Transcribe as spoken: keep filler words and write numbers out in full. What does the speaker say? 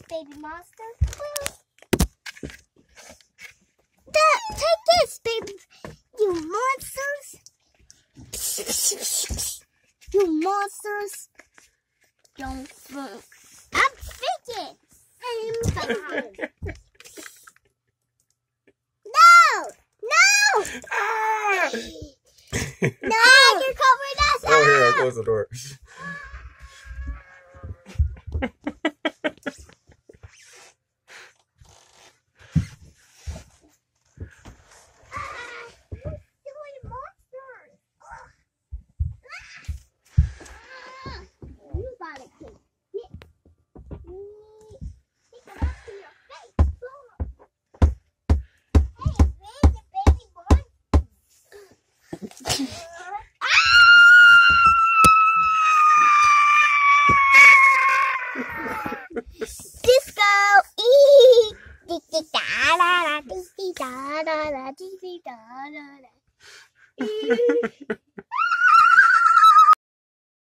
baby monster. Dad, take this, baby. You monsters. You monsters. Don't think. I'm thinking. I'm thinking. No! No! Ah! No! You're covering us Oh, here, I'll up! close the door. Disco! Ee! Dee dee da da da dee dee da da da dee dee da da da.